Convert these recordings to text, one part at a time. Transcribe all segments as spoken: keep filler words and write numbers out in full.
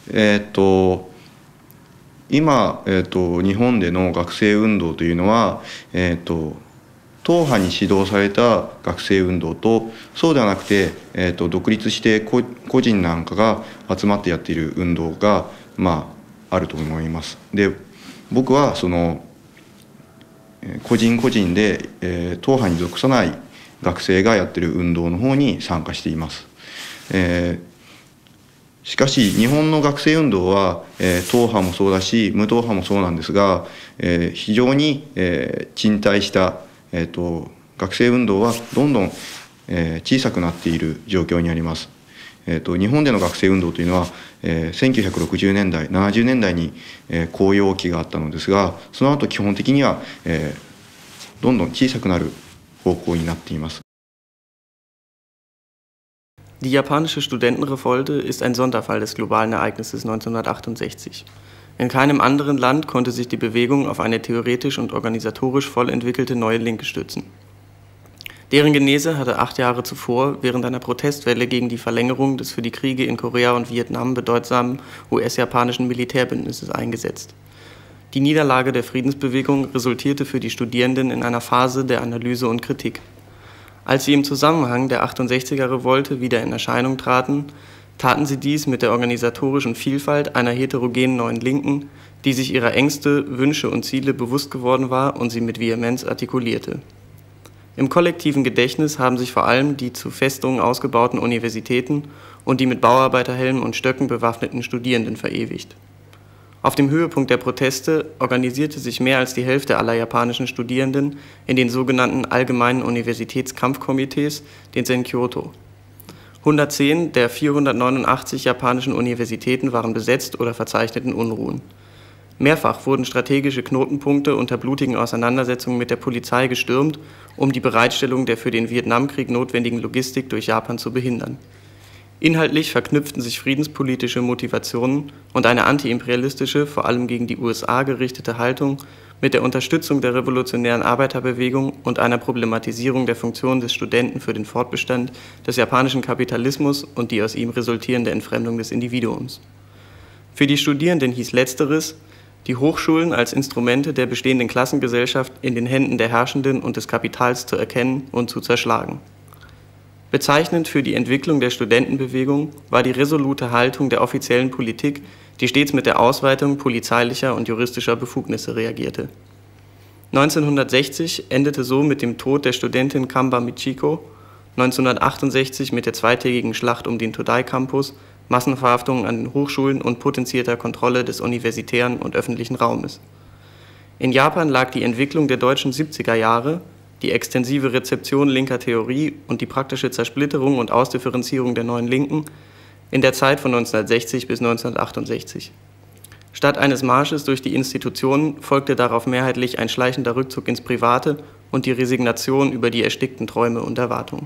えー、っと今、えー、っと日本での学生運動というのは、えー、っと党派に指導された学生運動と、そうではなくて、えー、と独立して個人なんかが集まってやっている運動が、まあ、あると思います。で、僕はその個人個人で、えー、党派に属さない学生がやっている運動の方に参加しています。えー、しかし日本の学生運動は、えー、党派もそうだし無党派もそうなんですが、えー、非常に、えー、沈滞したえー、と学生運動はどんどん、えー、小さくなっている状況にあります。えー、と日本での学生運動というのは、えー、せんきゅうひゃくろくじゅうねんだいななじゅうねんだいに、えー、紅葉期があったのですが、その後基本的には、えー、どんどん小さくなる方向になっています。 Die japanische Studentenrevolte ist ein Sonderfall des globalen Ereignisses neunzehnhundertachtundsechzig. In keinem anderen Land konnte sich die Bewegung auf eine theoretisch und organisatorisch voll entwickelte neue Linke stützen. Deren Genese hatte acht Jahre zuvor während einer Protestwelle gegen die Verlängerung des für die Kriege in Korea und Vietnam bedeutsamen U S-japanischen Militärbündnisses eingesetzt. Die Niederlage der Friedensbewegung resultierte für die Studierenden in einer Phase der Analyse und Kritik. Als sie im Zusammenhang der achtundsechziger-Revolte wieder in Erscheinung traten, taten sie dies mit der organisatorischen Vielfalt einer heterogenen neuen Linken, die sich ihrer Ängste, Wünsche und Ziele bewusst geworden war und sie mit Vehemenz artikulierte. Im kollektiven Gedächtnis haben sich vor allem die zu Festungen ausgebauten Universitäten und die mit Bauarbeiterhelmen und Stöcken bewaffneten Studierenden verewigt. Auf dem Höhepunkt der Proteste organisierte sich mehr als die Hälfte aller japanischen Studierenden in den sogenannten Allgemeinen Universitätskampfkomitees, den Senkyoto. hundertzehn der vierhundertneunundachtzig japanischen Universitäten waren besetzt oder verzeichneten Unruhen. Mehrfach wurden strategische Knotenpunkte unter blutigen Auseinandersetzungen mit der Polizei gestürmt, um die Bereitstellung der für den Vietnamkrieg notwendigen Logistik durch Japan zu behindern. Inhaltlich verknüpften sich friedenspolitische Motivationen und eine antiimperialistische, vor allem gegen die U S A gerichtete Haltung mit der Unterstützung der revolutionären Arbeiterbewegung und einer Problematisierung der Funktion des Studenten für den Fortbestand des japanischen Kapitalismus und die aus ihm resultierende Entfremdung des Individuums. Für die Studierenden hieß Letzteres, die Hochschulen als Instrumente der bestehenden Klassengesellschaft in den Händen der Herrschenden und des Kapitals zu erkennen und zu zerschlagen. Bezeichnend für die Entwicklung der Studentenbewegung war die resolute Haltung der offiziellen Politik, die stets mit der Ausweitung polizeilicher und juristischer Befugnisse reagierte. neunzehnhundertsechzig endete so mit dem Tod der Studentin Kamba Michiko, neunzehnhundertachtundsechzig mit der zweitägigen Schlacht um den Todai-Campus, Massenverhaftungen an den Hochschulen und potenzierter Kontrolle des universitären und öffentlichen Raumes. In Japan lag die Entwicklung der deutschen siebziger Jahre, die extensive Rezeption linker Theorie und die praktische Zersplitterung und Ausdifferenzierung der neuen Linken in der Zeit von neunzehnhundertsechzig bis neunzehnhundertachtundsechzig. Statt eines Marsches durch die Institutionen folgte darauf mehrheitlich ein schleichender Rückzug ins Private und die Resignation über die erstickten Träume und Erwartungen.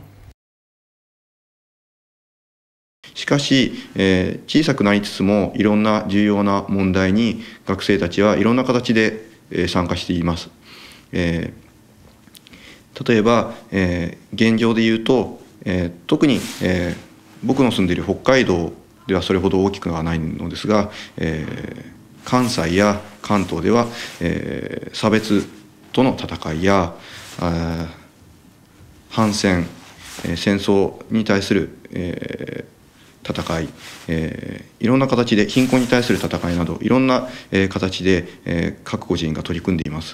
しかし、えー、小さくなりつつもいろんな重要な問題に学生たちはいろんな形で、えー、参加しています。えー例えば、えー、現状で言うと、えー、特に、えー、僕の住んでいる北海道ではそれほど大きくはないのですが、えー、関西や関東では、えー、差別との戦いや反戦、えー、戦争に対する、えー、戦い、えー、いろんな形で貧困に対する戦いなどいろんな、えー、形で、えー、各個人が取り組んでいます。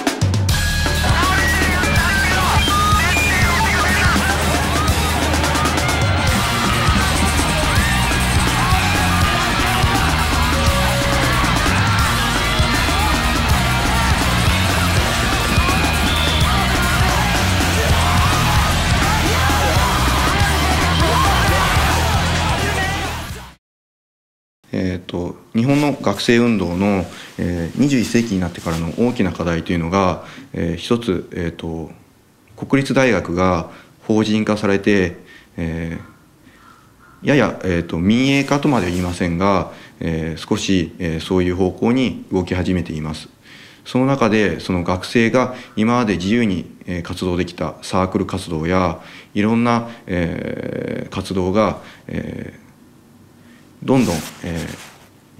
えー、と日本の学生運動の、えー、にじゅういっ世紀になってからの大きな課題というのが、えー、一つ、えー、と国立大学が法人化されて、えー、やや、えー、と民営化とまでは言いませんが、えー、少し、えー、そういう方向に動き始めています。その中でその学生が今まで自由に活動できたサークル活動やいろんな、えー、活動が、えーどんどん、えー、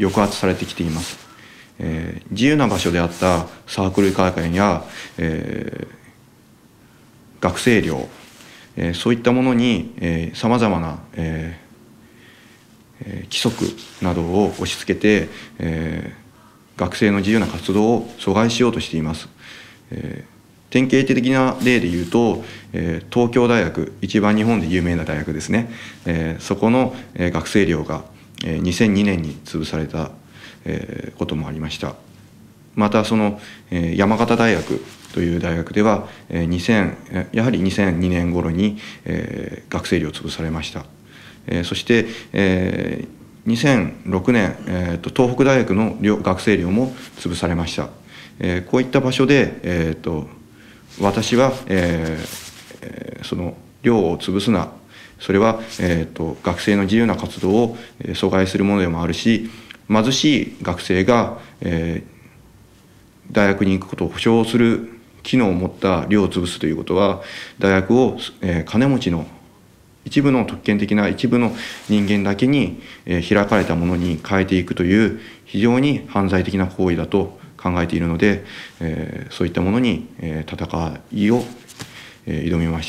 抑圧されてきています。えー、自由な場所であったサークル会館や、えー、学生寮、えー、そういったものにさまざまな、えー、規則などを押し付けて、えー、学生の自由な活動を阻害しようとしています。えー典型的な例で言うと、えー、東京大学、一番日本で有名な大学ですね、えー、そこの、えー、学生寮が、えー、にせんにねんに潰された、えー、こともありました。またその、えー、山形大学という大学では、えー、にせんやはりにせんにねん頃に、えー、学生寮を潰されました。えー、そして、えー、にせんろくねん、えー、と東北大学の寮学生寮も潰されました。えー、こういった場所で、えー、と私は、えー、その寮を潰すな、それは、えー、と学生の自由な活動を阻害するものでもあるし、貧しい学生が、えー、大学に行くことを保障する機能を持った寮を潰すということは、大学を、えー、金持ちの一部の特権的な一部の人間だけに、えー、開かれたものに変えていくという非常に犯罪的な行為だと考えているので、えー、そういったものに、えー、戦いを、えー、挑みました。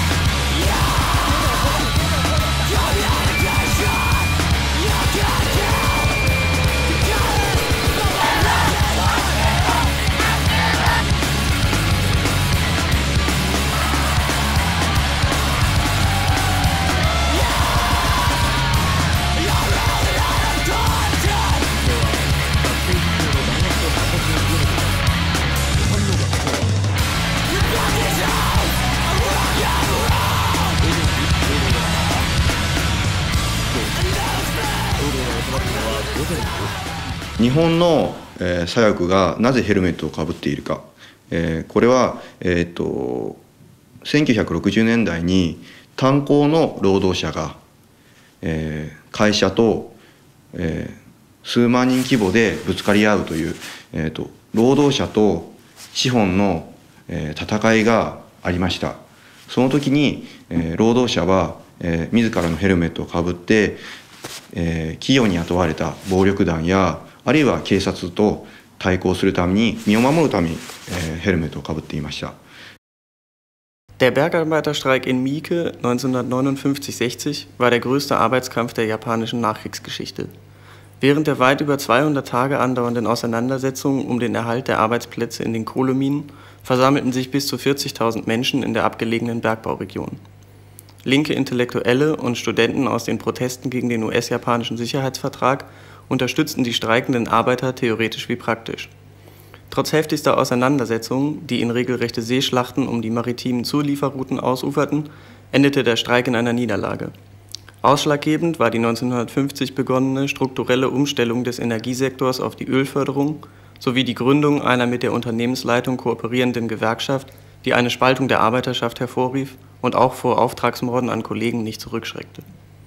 日本の、えー、左翼がなぜヘルメットをかぶっているか、えー、これは、えー、とせんきゅうひゃくろくじゅうねんだいに炭鉱の労働者が、えー、会社と、えー、数万人規模でぶつかり合うという、えー、と労働者と資本の、えー、戦いがありました。その時に、えー、労働者は、えー、自らのヘルメットをかぶって、えー、企業に雇われた暴力団やあるいは警察と対抗するために身を守るために、えー、ヘルメットをかぶっていました。 Der Bergarbeiterstreik in Mieke neunzehnhundertneunundfünfzig sechzig war der größte Arbeitskampf der japanischen Nachkriegsgeschichte. Während der weit über zweihundert Tage andauernden Auseinandersetzungen um den Erhalt der Arbeitsplätze in den Kohleminen versammelten sich bis zu vierzigtausend Menschen in der abgelegenen Bergbauregion. Linke Intellektuelle und Studenten aus den Protesten gegen den U S-japanischen Sicherheitsvertrag unterstützten die streikenden Arbeiter theoretisch wie praktisch. Trotz heftigster Auseinandersetzungen, die in regelrechte Seeschlachten um die maritimen Zulieferrouten ausuferten, endete der Streik in einer Niederlage. Ausschlaggebend war die neunzehnhundertfünfzig begonnene strukturelle Umstellung des Energiesektors auf die Ölförderung sowie die Gründung einer mit der Unternehmensleitung kooperierenden Gewerkschaft, die eine Spaltung der Arbeiterschaft hervorrief und auch vor Auftragsmorden an Kollegen nicht zurückschreckte.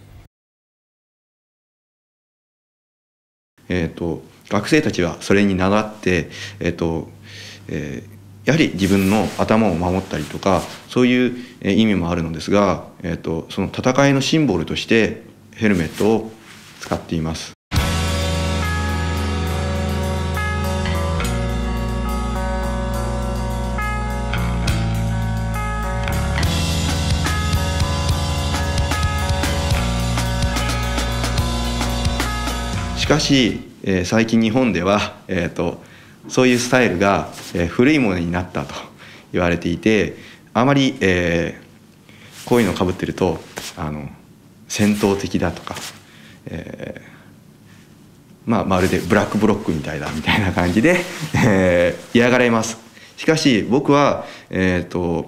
えー、と学生たちはそれに倣って、えーとえー、やはり自分の頭を守ったりとかそういう意味もあるのですが、えー、とその戦いのシンボルとしてヘルメットを使っています。しかし、えー、最近日本では、えー、とそういうスタイルが、えー、古いものになったと言われていて、あまり、えー、こういうのをかぶってるとあの戦闘的だとか、えーまあ、まるでブラックブロックみたいだみたいな感じで、えー、嫌がられます。しかし僕は、えー、と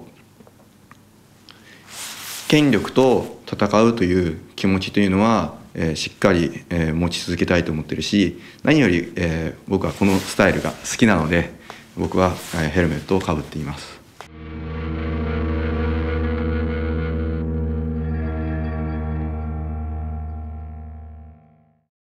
権力と戦うという気持ちというのはえー、しっかり、えー、持ち続けたいと思ってるし、何より、えー、僕はこのスタイルが好きなので僕は、えー、ヘルメットをかぶっています。